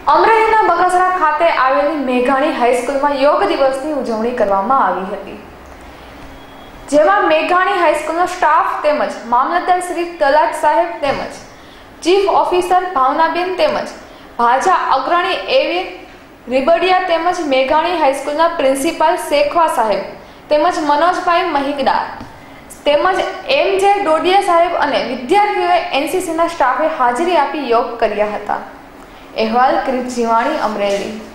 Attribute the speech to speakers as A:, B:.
A: અમરેલીના બગસરા ખાતે આવેલી મેઘાણી હાઈસ્કૂલમાં યોગ દિવસની ઉજવણી કરવામાં આવી હતી, જેમાં મેઘાણી હાઈસ્કૂલનો સ્ટાફ તેમજ મામલતદાર શ્રી તલાટ સાહેબ તેમજ ચીફ ઓફિસર ભાવનાબેન તેમજ ભાજા અગ્રણી એવી રીબડિયા તેમજ મેઘાણી હાઈસ્કૂલના પ્રિન્સિપાલ શેખવા સાહેબ તેમજ મનોજભાઈ મહિકદાર તેમજ એમ.જે. ડોડિયા સાહેબ અને વિદ્યાર્થીઓએ એનસીસીના સ્ટાફે હાજરી આપી યોગ કર્યા હતા। અહેવાલ ક્રિત જીવાણી, અમરેલી।